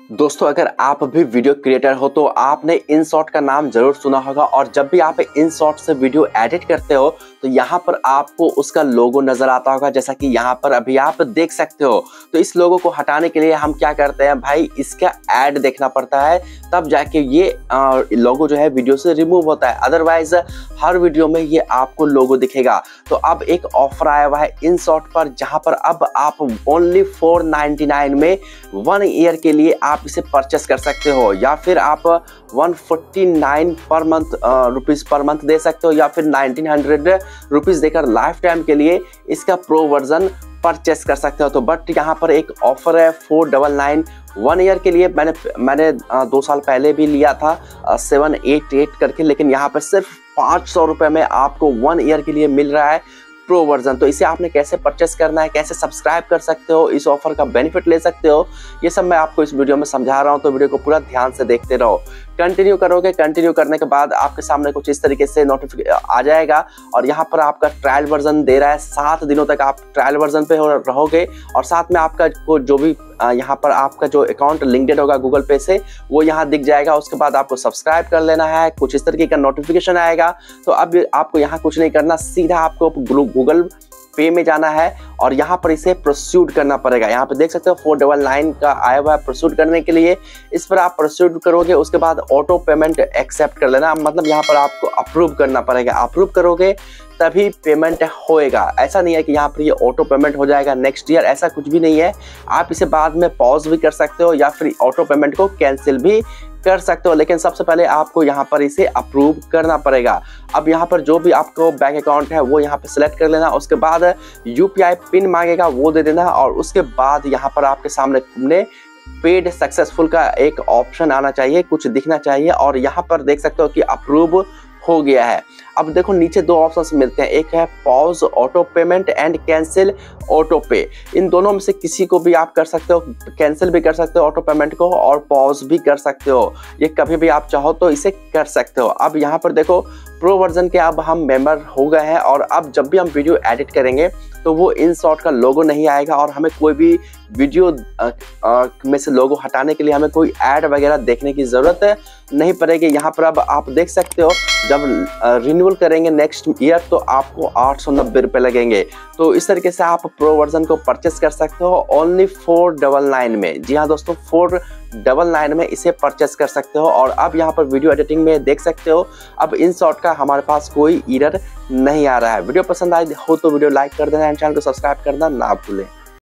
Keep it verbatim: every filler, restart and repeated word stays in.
दोस्तों अगर आप भी वीडियो क्रिएटर हो तो आपने InShot का नाम जरूर सुना होगा और जब भी आप InShot से वीडियो एडिट करते हो तो यहाँ पर आपको उसका लोगो नजर आता होगा, जैसा कि यहाँ पर अभी आप देख सकते हो। तो इस लोगो को हटाने के लिए हम क्या करते हैं भाई, इसका ऐड देखना पड़ता है, तब जाके ये लोगो जो है वीडियो से रिमूव होता है, अदरवाइज हर वीडियो में ये आपको लोगो दिखेगा। तो अब एक ऑफर आया हुआ है InShot पर, जहां पर अब आप ओनली फोर नाइनटी नाइन में वन ईयर के लिए आप इसे परचेस कर सकते हो, या फिर आप one forty nine per month rupees per month दे सकते हो, या फिर नाइनटीन हंड्रेड रुपीस देकर लाइफ टाइम के लिए इसका प्रो वर्जन परचेस कर सकते हो। तो बट यहाँ पर एक ऑफर है four double nine one year के लिए। मैंने मैंने दो साल पहले भी लिया था सेवन एट एट करके, लेकिन यहाँ पर सिर्फ पाँच सौ रुपये में आपको वन ईयर के लिए मिल रहा है प्रो वर्जन। तो इसे आपने कैसे परचेस करना है, कैसे सब्सक्राइब कर सकते हो, इस ऑफर का बेनिफिट ले सकते हो, ये सब मैं आपको इस वीडियो में समझा रहा हूँ। तो वीडियो को पूरा ध्यान से देखते रहो। कंटिन्यू करोगे, कंटिन्यू करने के बाद आपके सामने कुछ इस तरीके से नोटिफिकेशन आ जाएगा और यहाँ पर आपका ट्रायल वर्जन दे रहा है, सात दिनों तक आप ट्रायल वर्जन पे रहोगे और साथ में आपका जो भी यहाँ पर आपका जो अकाउंट लिंक्ड होगा गूगल पे से वो यहाँ दिख जाएगा। उसके बाद आपको सब्सक्राइब कर लेना है, कुछ इस तरीके का नोटिफिकेशन आएगा। तो अब आपको यहाँ कुछ नहीं करना, सीधा आपको गूगल पे में जाना है और यहाँ पर इसे प्रोसीड करना पड़ेगा। यहाँ पे देख सकते हो फोर डबल नाइन का आया हुआ है प्रोसीड करने के लिए। इस पर आप प्रोसीड करोगे, उसके बाद ऑटो पेमेंट एक्सेप्ट कर लेना, मतलब यहाँ पर आपको अप्रूव करना पड़ेगा। अप्रूव करोगे तभी पेमेंट होएगा। ऐसा नहीं है कि यहाँ पर ये ऑटो पेमेंट हो जाएगा नेक्स्ट ईयर, ऐसा कुछ भी नहीं है। आप इसे बाद में पॉज भी कर सकते हो या फिर ऑटो पेमेंट को कैंसिल भी कर सकते हो, लेकिन सबसे पहले आपको यहाँ पर इसे अप्रूव करना पड़ेगा। अब यहाँ पर जो भी आपको बैंक अकाउंट है वो यहाँ पे सिलेक्ट कर लेना, उसके बाद यूपीआई पिन मांगेगा वो दे देना और उसके बाद यहाँ पर आपके सामने पेड सक्सेसफुल का एक ऑप्शन आना चाहिए, कुछ दिखना चाहिए और यहाँ पर देख सकते हो कि अप्रूव हो गया है। अब देखो नीचे दो ऑप्शंस मिलते हैं, एक है pause auto payment and cancel auto pay. इन दोनों में से किसी को भी आप कर सकते हो, कैंसिल भी कर सकते हो ऑटो पेमेंट को और पॉज भी कर सकते हो, ये कभी भी आप चाहो तो इसे कर सकते हो। अब यहाँ पर देखो प्रो वर्जन के अब हम मेंबर हो गए हैं और अब जब भी हम वीडियो एडिट करेंगे तो वो InShot का लोगो नहीं आएगा और हमें कोई भी वीडियो आ, आ, में से लोगो हटाने के लिए हमें कोई ऐड वगैरह देखने की ज़रूरत नहीं पड़ेगी। यहाँ पर अब आप देख सकते हो जब रिन्यूअल करेंगे नेक्स्ट ईयर तो आपको आठ सौ नब्बे रुपये लगेंगे। तो इस तरीके से आप प्रो वर्जन को परचेस कर सकते हो ओनली फोर डबल नाइन में। जी हाँ दोस्तों, फोर डबल नाइन में इसे परचेस कर सकते हो। और अब यहाँ पर वीडियो एडिटिंग में देख सकते हो अब InShot का हमारे पास कोई एरर नहीं आ रहा है। वीडियो पसंद आई हो तो वीडियो लाइक कर देना, चैनल को सब्सक्राइब करना ना भूलें।